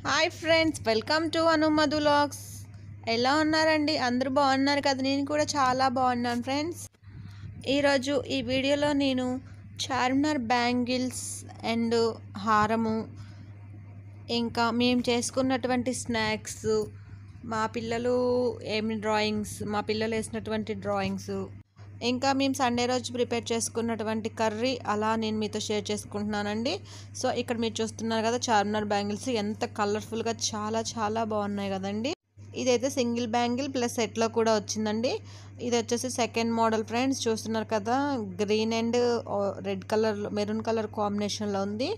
Hi friends, welcome to Anumadhu vlogs. ఎలా ఉన్నారండి? అందరూ బాగున్నారు కదా? నేను కూడా చాలా బాగున్నాను ఫ్రెండ్స్. ఈరోజు ఈ వీడియోలో నేను చార్మినార్ బ్యాంగిల్స్ అండ్ హారము, ఇంకా మేము చేసుకున్నటువంటి స్నాక్స్, మా పిల్లలు మా పిల్లలు వేసినటువంటి డ్రాయింగ్స్, ఇంకా మేము సండే రోజు ప్రిపేర్ చేసుకున్నటువంటి కర్రీ అలా నేను మీతో షేర్ చేసుకుంటున్నానండి. సో ఇక్కడ మీరు చూస్తున్నారు కదా చార్మినార్ బ్యాంగిల్స్ ఎంత కలర్ఫుల్గా చాలా చాలా బాగున్నాయి కదండి. ఇదైతే సింగిల్ బ్యాంగిల్ ప్లస్ సెట్లో కూడా వచ్చిందండి. ఇది వచ్చేసి సెకండ్ మోడల్ ఫ్రెండ్స్, చూస్తున్నారు కదా green and red colour, maroon colour కాంబినేషన్లో ఉంది.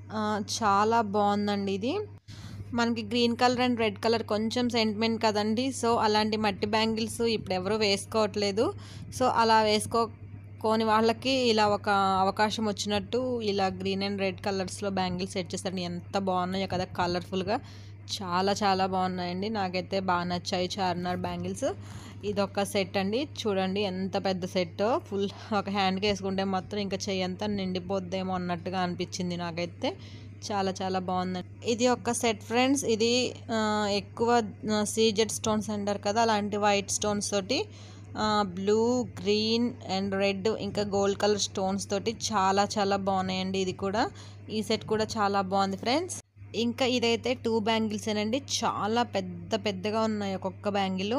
చాలా బాగుందండి ఇది. మనకి green colour and red colour కొంచెం సెంటిమెంట్ కదండి. సో అలాంటి మట్టి బ్యాంగిల్స్ ఇప్పుడు ఎవరు వేసుకోవట్లేదు. సో అలా వేసుకోని వాళ్ళకి ఇలా ఒక అవకాశం వచ్చినట్టు ఇలా గ్రీన్ అండ్ రెడ్ కలర్స్లో బ్యాంగిల్స్ సెట్ చేస్తారండి. ఎంత బాగున్నాయో కదా, కలర్ఫుల్గా చాలా చాలా బాగున్నాయండి. నాకైతే బాగా నచ్చాయి చార్మినార్ బ్యాంగిల్స్. ఇదొక సెట్ అండి, చూడండి ఎంత పెద్ద సెట్. ఫుల్ ఒక హ్యాండ్కి వేసుకుంటే మాత్రం ఇంకా చెయ్యంతా నిండిపోద్దేమో అన్నట్టుగా అనిపించింది నాకైతే. చాలా చాలా బాగుందండి. ఇది ఒక సెట్ ఫ్రెండ్స్. ఇది ఎక్కువ సీజెడ్ స్టోన్స్ అంటారు కదా, అలాంటి వైట్ స్టోన్స్ తోటి బ్లూ, గ్రీన్ అండ్ రెడ్ ఇంకా గోల్డ్ కలర్ స్టోన్స్ తోటి చాలా చాలా బాగున్నాయండి. ఇది కూడా, ఈ సెట్ కూడా చాలా బాగుంది ఫ్రెండ్స్. ఇంకా ఇదైతే 2 బ్యాంగిల్స్ ఏనండి, చాలా పెద్ద పెద్దగా ఉన్నాయి. ఒక్కొక్క బ్యాంగిల్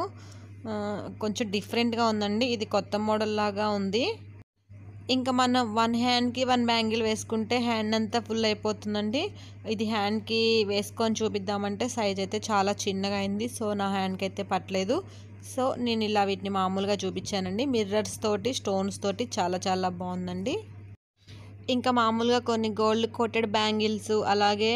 కొంచెం డిఫరెంట్గా ఉందండి. ఇది కొత్త మోడల్ లాగా ఉంది. ఇంకా మనం 1 హ్యాండ్కి 1 బ్యాంగిల్ వేసుకుంటే హ్యాండ్ అంతా ఫుల్ అయిపోతుందండి. ఇది హ్యాండ్కి వేసుకొని చూపిద్దామంటే సైజ్ అయితే చాలా చిన్నగా అయింది. సో నా హ్యాండ్కి అయితే పట్టలేదు. సో నేను ఇలా వీటిని మామూలుగా చూపించానండి. మిర్రర్స్ తోటి, స్టోన్స్ తోటి చాలా చాలా బాగుందండి. ఇంకా మామూలుగా కొన్ని గోల్డ్ కోటెడ్ బ్యాంగిల్స్, అలాగే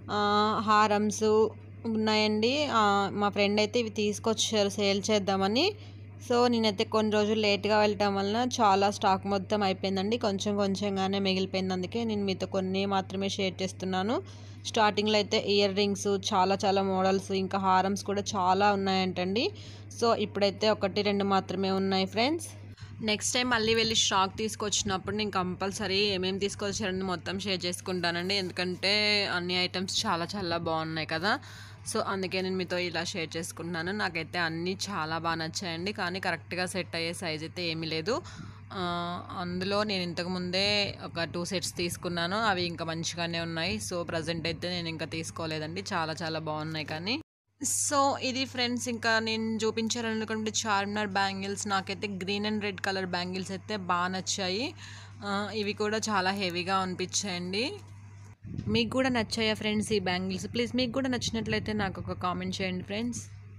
హారమ్స్ ఉన్నాయండి. మా ఫ్రెండ్ అయితే ఇవి తీసుకొచ్చారు సేల్ చేద్దామని. సో నేనైతే కొన్ని రోజులు లేట్గా వెళ్ళటం వలన చాలా స్టాక్ మొత్తం అయిపోయిందండి. కొంచెం కొంచెంగానే మిగిలిపోయింది. అందుకే నేను మీతో కొన్ని మాత్రమే షేర్ చేస్తున్నాను. స్టార్టింగ్లో అయితే ఇయర్ రింగ్స్, చాలా చాలా మోడల్స్, ఇంకా హారమ్స్ కూడా చాలా ఉన్నాయంటండి. సో ఇప్పుడైతే 1-2 మాత్రమే ఉన్నాయి ఫ్రెండ్స్. నెక్స్ట్ టైం మళ్ళీ వెళ్ళి స్టాక్ తీసుకొచ్చినప్పుడు నేను కంపల్సరీ ఏమేమి తీసుకొచ్చారని మొత్తం షేర్ చేసుకుంటానండి. ఎందుకంటే అన్ని ఐటమ్స్ చాలా చాలా బాగున్నాయి కదా. సో అందుకే నేను మీతో ఇలా షేర్ చేసుకుంటున్నాను. నాకైతే అన్నీ చాలా బాగా నచ్చాయండి, కానీ కరెక్ట్గా సెట్ అయ్యే సైజ్ అయితే ఏమీ లేదు. అందులో నేను ఇంతకుముందే ఒక 2 సెట్స్ తీసుకున్నాను, అవి ఇంకా మంచిగానే ఉన్నాయి. సో ప్రజెంట్ అయితే నేను ఇంకా తీసుకోలేదండి, చాలా చాలా బాగున్నాయి. కానీ సో ఇది ఫ్రెండ్స్, ఇంకా నేను చూపించాలనుకుంటే చార్మినార్ బ్యాంగిల్స్. నాకైతే green and red colour bangles అయితే బాగా నచ్చాయి. ఇవి కూడా చాలా హెవీగా అనిపించాయండి. మీకు కూడా నచ్చాయా ఫ్రెండ్స్ ఈ బ్యాంగిల్స్? ప్లీజ్ మీకు కూడా నచ్చినట్లయితే నాకు ఒక కామెంట్ చేయండి ఫ్రెండ్స్.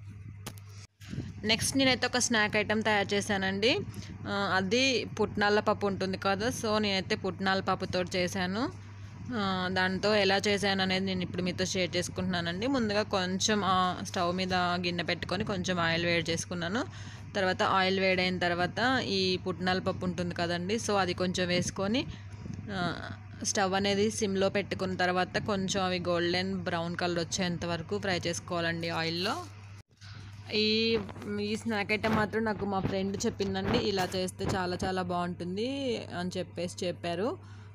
నెక్స్ట్ నేనైతే ఒక స్నాక్ ఐటెం తయారు చేశానండి. అది పుట్నాల పప్పు ఉంటుంది కదా. సో నేనైతే పుట్నాల పప్పుతో చేశాను. దాంతో ఎలా చేశాను అనేది నేను ఇప్పుడు మీతో షేర్ చేసుకుంటున్నానండి. ముందుగా కొంచెం స్టవ్ మీద గిన్నె పెట్టుకొని కొంచెం ఆయిల్ వేడి చేసుకున్నాను. తర్వాత ఆయిల్ వేడైన తర్వాత ఈ పుట్నాల పప్పు ఉంటుంది కదండి, సో అది కొంచెం వేసుకొని స్టవ్ అనేది సిమ్లో పెట్టుకున్న తర్వాత కొంచెం అవి గోల్డెన్ బ్రౌన్ కలర్ వచ్చేంత వరకు ఫ్రై చేసుకోవాలండి ఆయిల్లో. ఈ స్నాక్ ఐటమ్ మాత్రం నాకు మా ఫ్రెండ్ చెప్పిందండి, ఇలా చేస్తే చాలా చాలా బాగుంటుంది అని చెప్పారు.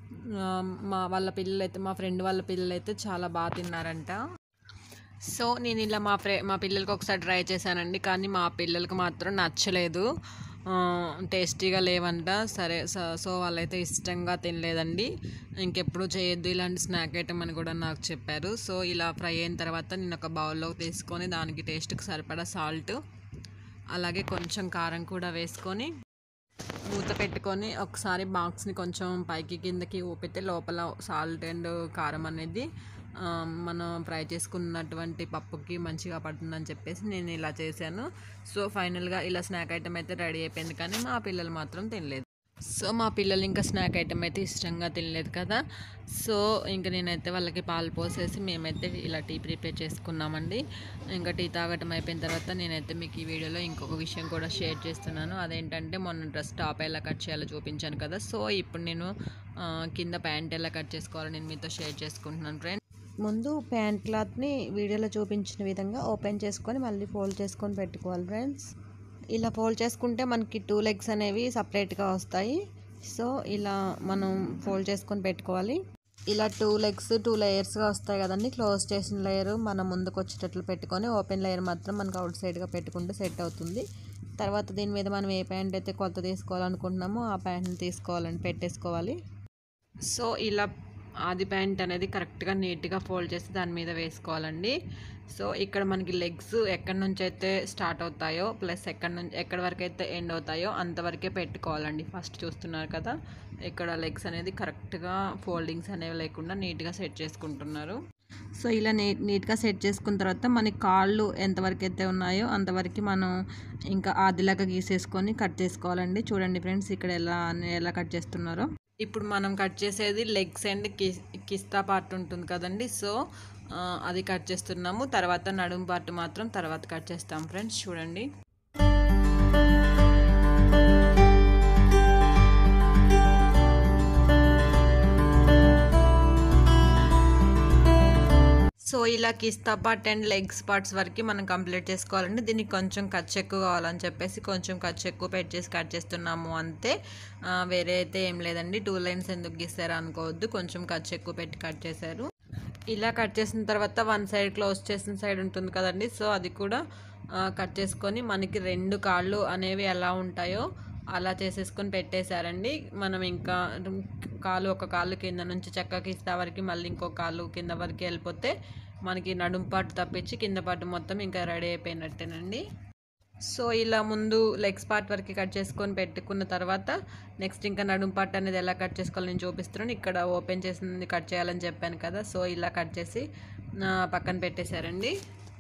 మా ఫ్రెండ్ వాళ్ళ పిల్లలు అయితే చాలా బాగా తిన్నారంట. సో నేను ఇలా మా పిల్లలకి ఒకసారి ట్రై చేశానండి, కానీ మా పిల్లలకి మాత్రం నచ్చలేదు, టేస్టీగా లేవంట. సరే, సో వాళ్ళైతే ఇష్టంగా తినలేదండి. ఇంకెప్పుడు చేయొద్దు ఇలాంటి స్నాక్ ఐటమ్ అని కూడా నాకు చెప్పారు. సో ఇలా ఫ్రై అయిన తర్వాత నేను ఒక బౌల్లోకి తీసుకొని దానికి టేస్ట్కి సరిపడా సాల్ట్, అలాగే కొంచెం కారం కూడా వేసుకొని మూత పెట్టుకొని ఒకసారి బాక్స్ని కొంచెం పైకి కిందకి ఊపితే లోపల సాల్ట్ అండ్ కారం అనేది మనం ఫ్రై చేసుకున్నటువంటి పప్పుకి మంచిగా పడుతుందని చెప్పేసి నేను ఇలా చేశాను. సో ఫైనల్గా ఇలా స్నాక్ ఐటమ్ అయితే రెడీ అయిపోయింది, కానీ మా పిల్లలు మాత్రం తినలేదు. సో మా పిల్లలు ఇంకా స్నాక్ ఐటమ్ అయితే ఇష్టంగా తినలేదు కదా. సో ఇంకా నేనైతే వాళ్ళకి పాలు పోసేసి మేమైతే ఇలా టీ ప్రిపేర్ చేసుకున్నామండి. ఇంకా టీ తాగటం అయిపోయిన తర్వాత నేనైతే మీకు ఈ వీడియోలో ఇంకొక విషయం కూడా షేర్ చేస్తున్నాను. అదేంటంటే మొన్న డ్రెస్ టాప్ ఎలా కట్ చేయాలో చూపించాను కదా. సో ఇప్పుడు నేను కింద ప్యాంట్ ఎలా కట్ చేసుకోవాలో నేను మీతో షేర్ చేసుకుంటున్నాను ఫ్రెండ్స్. ముందు ప్యాంట్ క్లాత్ని వీడియోలో చూపించిన విధంగా ఓపెన్ చేసుకొని మళ్ళీ ఫోల్డ్ చేసుకొని పెట్టుకోవాలి ఫ్రెండ్స్. ఇలా ఫోల్డ్ చేసుకుంటే మనకి 2 లెగ్స్ అనేవి సపరేట్గా వస్తాయి. సో ఇలా మనం ఫోల్డ్ చేసుకొని పెట్టుకోవాలి. ఇలా 2 లెగ్స్ 2 లేయర్స్గా వస్తాయి కదండి. క్లోజ్ చేసిన లేయర్ మనం ముందుకు వచ్చేటట్లు పెట్టుకొని ఓపెన్ లేయర్ మాత్రం మనకు అవుట్ సైడ్గా పెట్టుకుంటే సెట్ అవుతుంది. తర్వాత దీని మీద మనం ఏ ప్యాంట్ అయితే కొలత తీసుకోవాలనుకుంటున్నామో ఆ ప్యాంట్ని తీసుకోవాలండి, పెట్టేసుకోవాలి. సో ఇలా ఆది ప్యాంట్ అనేది కరెక్ట్గా నీట్గా ఫోల్డ్ చేసి దాని మీద వేసుకోవాలండి. సో ఇక్కడ మనకి లెగ్స్ ఎక్కడి నుంచి అయితే స్టార్ట్ అవుతాయో ప్లస్ ఎక్కడి వరకు అయితే ఎండ్ అవుతాయో అంతవరకే పెట్టుకోవాలండి. ఫస్ట్ చూస్తున్నారు కదా, ఇక్కడ లెగ్స్ అనేది కరెక్ట్గా ఫోల్డింగ్స్ అనేవి లేకుండా నీట్గా సెట్ చేసుకుంటున్నారు. సో ఇలా నీట్గా సెట్ చేసుకున్న తర్వాత మనకి కాళ్ళు ఎంతవరకు అయితే ఉన్నాయో అంతవరకు మనం ఇంకా ఆదిలాగా గీసేసుకొని కట్ చేసుకోవాలండి. చూడండి ఫ్రెండ్స్ ఇక్కడ ఎలా కట్ చేస్తున్నారో. ఇప్పుడు మనం కట్ చేసేది లెగ్స్ అండ్ కిస్తా పార్ట్ ఉంటుంది కదండి. సో అది కట్ చేస్తున్నాము. తర్వాత నడుము పార్ట్ మాత్రం తర్వాత కట్ చేస్తాం ఫ్రెండ్స్. చూడండి సో ఇలా కిస్తా పార్ట్ అండ్ లెగ్స్ పార్ట్స్ వరకు మనం కంప్లీట్ చేసుకోవాలండి. దీనికి కొంచెం ఖర్చు ఎక్కువ కావాలని చెప్పేసి కొంచెం ఖర్చు ఎక్కువ పెట్టేసి కట్ చేస్తున్నాము అంతే. వేరే అయితే ఏం లేదండి. 2 లైన్స్ ఎందుకు గీస్తారా అనుకోవద్దు, కొంచెం ఖర్చు ఎక్కువ పెట్టి కట్ చేశారు. ఇలా కట్ చేసిన తర్వాత 1 సైడ్ క్లోజ్ చేసిన సైడ్ ఉంటుంది కదండి. సో అది కూడా కట్ చేసుకొని మనకి 2 కాళ్ళు అనేవి ఎలా ఉంటాయో అలా చేసేసుకొని పెట్టేశారండి. మనం ఇంకా ఒక కాలు కింద నుంచి చక్కగా కిస్తా వరకు మళ్ళీ ఇంకో కాలు కింద వరకు వెళ్ళిపోతే మనకి నడుము పాటు తప్పించి కింద పాటు మొత్తం ఇంకా రెడీ అయిపోయినట్టేనండి. సో ఇలా ముందు లెగ్స్ పార్ట్ వరకు కట్ చేసుకొని పెట్టుకున్న తర్వాత నెక్స్ట్ ఇంకా నడుము పార్ట్ అనేది ఎలా కట్ చేసుకోవాలని నేను చూపిస్తున్నాను. ఇక్కడ ఓపెన్ చేసింది కట్ చేయాలని చెప్పాను కదా. సో ఇలా కట్ చేసి పక్కన పెట్టేశారండి.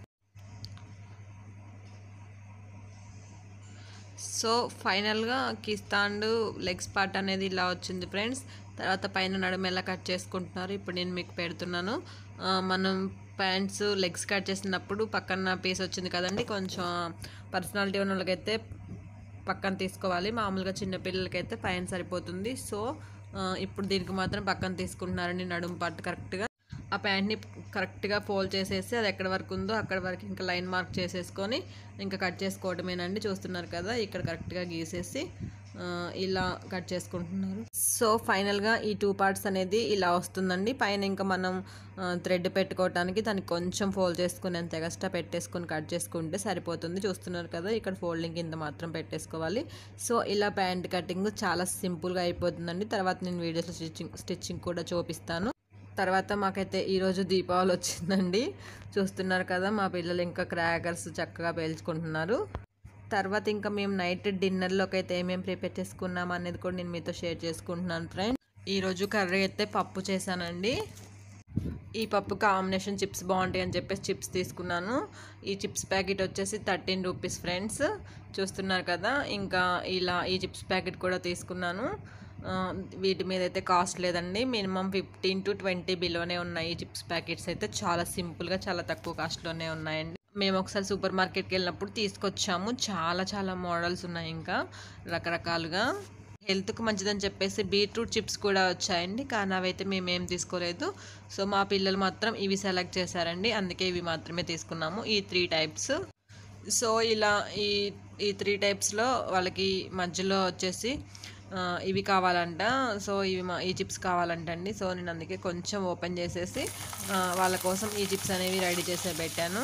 సో ఫైనల్గా కిస్తా అండ్ లెగ్స్ పార్ట్ అనేది ఇలా వచ్చింది ఫ్రెండ్స్. తర్వాత పైన నడుము ఎలా కట్ చేసుకుంటున్నారు ఇప్పుడు నేను మీకు పెడుతున్నాను. మనం ప్యాంట్స్ లెగ్స్ కట్ చేసినప్పుడు పక్కన పీస్ వచ్చింది కదండి, కొంచెం పర్సనాలిటీ ఉన్న వాళ్ళకైతే పక్కన తీసుకోవాలి. మామూలుగా చిన్నపిల్లలకైతే పైన సరిపోతుంది. సో ఇప్పుడు దీనికి మాత్రం పక్కన తీసుకుంటున్నారండి నడుము పార్ట్ కరెక్ట్గా. ఆ ప్యాంట్ని కరెక్ట్గా ఫోల్డ్ చేసేసి అది ఎక్కడి వరకు ఉందో అక్కడ వరకు ఇంకా లైన్ మార్క్ చేసేసుకొని ఇంకా కట్ చేసుకోవటమేనండి. చూస్తున్నారు కదా ఇక్కడ కరెక్ట్గా గీసేసి ఇలా కట్ చేసుకుంటున్నారు. సో ఫైనల్గా ఈ 2 పార్ట్స్ అనేది ఇలా వస్తుందండి. పైన ఇంకా మనం థ్రెడ్ పెట్టుకోవడానికి దానికి కొంచెం ఫోల్డ్ చేసుకుని ఎంత ఎక్స్ట్రా పెట్టేసుకొని కట్ చేసుకుంటే సరిపోతుంది. చూస్తున్నారు కదా ఇక్కడ ఫోల్డింగ్ కింద మాత్రం పెట్టేసుకోవాలి. సో ఇలా ప్యాంట్ కటింగ్ చాలా సింపుల్గా అయిపోతుందండి. తర్వాత నేను వీడియోస్లో స్టిచ్చింగ్ కూడా చూపిస్తాను. తర్వాత మాకైతే ఈరోజు దీపావళి వచ్చిందండి. చూస్తున్నారు కదా మా పిల్లలు ఇంకా క్రాకర్స్ చక్కగా పేల్చుకుంటున్నారు. తర్వాత ఇంకా మేము నైట్ డిన్నర్లోకి అయితే ఏమేమి ప్రిపేర్ చేసుకున్నాం అనేది కూడా నేను మీతో షేర్ చేసుకుంటున్నాను ఫ్రెండ్స్. ఈరోజు కర్రీ అయితే పప్పు చేశానండి. ఈ పప్పు కాంబినేషన్ చిప్స్ బాగుంటాయి అని చెప్పేసి చిప్స్ తీసుకున్నాను. ఈ చిప్స్ ప్యాకెట్ వచ్చేసి 13 రూపీస్ ఫ్రెండ్స్. చూస్తున్నారు కదా ఇంకా ఇలా ఈ చిప్స్ ప్యాకెట్ కూడా తీసుకున్నాను. వీటి మీద అయితే కాస్ట్ లేదండి. మినిమం 15 to 20 బిలోనే ఉన్నాయి. ఈ చిప్స్ ప్యాకెట్స్ అయితే చాలా సింపుల్గా చాలా తక్కువ కాస్ట్లోనే ఉన్నాయండి. మేము ఒకసారి సూపర్ మార్కెట్కి వెళ్ళినప్పుడు తీసుకొచ్చాము. చాలా మోడల్స్ ఉన్నాయి ఇంకా రకరకాలుగా. హెల్త్కి మంచిదని చెప్పేసి బీట్రూట్ చిప్స్ కూడా వచ్చాయండి, కానీ అవైతే మేమేం తీసుకోలేదు. సో మా పిల్లలు మాత్రం ఇవి సెలెక్ట్ చేశారండి, అందుకే ఇవి మాత్రమే తీసుకున్నాము, ఈ 3 టైప్స్. సో ఇలా ఈ 3 టైప్స్లో వాళ్ళకి మధ్యలో వచ్చేసి ఇవి కావాలంట. సో ఈ చిప్స్ కావాలంటండి. సో నేను అందుకే కొంచెం ఓపెన్ చేసేసి వాళ్ళ కోసం ఈ చిప్స్ అనేవి రెడీ చేసి పెట్టాను.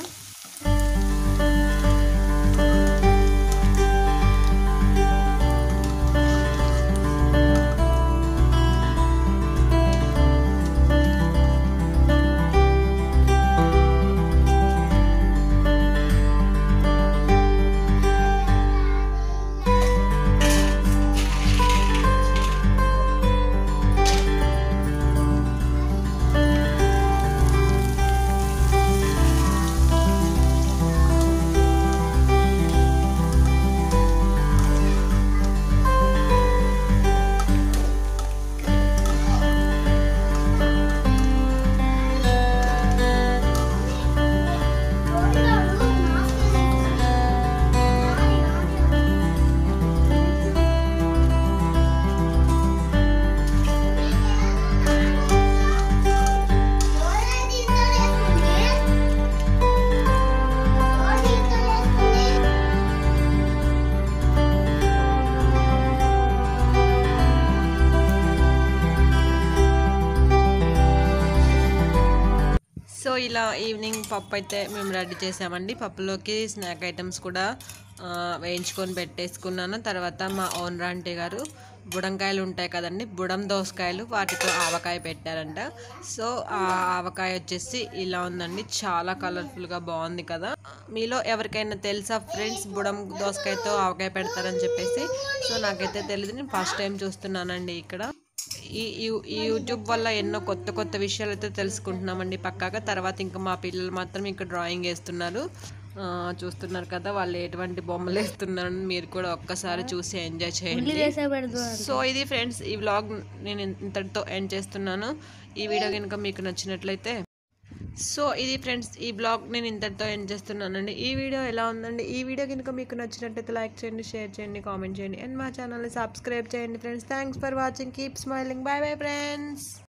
ఈవినింగ్ పప్పు అయితే మేము రెడీ చేసామండి. పప్పులోకి స్నాక్ ఐటమ్స్ కూడా వేయించుకొని పెట్టేసుకున్నాను. తర్వాత మా ఓనర్ ఆంటీ గారు బుడంకాయలు ఉంటాయి కదండి, బుడం దోసకాయలు, వాటితో ఆవకాయ పెట్టారంట. సో ఆ ఆవకాయ వచ్చేసి ఇలా ఉందండి, చాలా కలర్ఫుల్గా బాగుంది కదా. మీలో ఎవరికైనా తెలుసా ఫ్రెండ్స్ బుడం దోసకాయతో ఆవకాయ పెడతారని చెప్పేసి? సో నాకైతే తెలియదు, నేను ఫస్ట్ టైం చూస్తున్నానండి ఇక్కడ. ఈ యూట్యూబ్ వల్ల ఎన్నో కొత్త కొత్త విషయాలు అయితే తెలుసుకుంటున్నామండి పక్కాగా. తర్వాత ఇంకా మా పిల్లలు మాత్రం ఇక్కడ డ్రాయింగ్ వేస్తున్నారు, చూస్తున్నారు కదా వాళ్ళు ఎటువంటి బొమ్మలు వేస్తున్నారని. మీరు కూడా ఒక్కసారి చూసి ఎంజాయ్ చేయండి. సో ఇది ఫ్రెండ్స్, ఈ వ్లాగ్ నేను ఇంతటితో ఎండ్ చేస్తున్నాను. ఈ వీడియో కనుక మీకు నచ్చినట్లయితే సో ఇది ఫ్రెండ్స్, ఈ బ్లాగ్ నేను ఇంతటితో ఎండ్ చేస్తున్నానండి. ఈ వీడియో ఎలా ఉందండి? ఈ వీడియో కనుక మీకు నచ్చినట్లయితే లైక్ చేయండి, షేర్ చేయండి, కామెంట్ చేయండి అండ్ మా ఛానల్ని సబ్స్క్రైబ్ చేయండి friends. Thanks for watching. Keep smiling. Bye bye friends.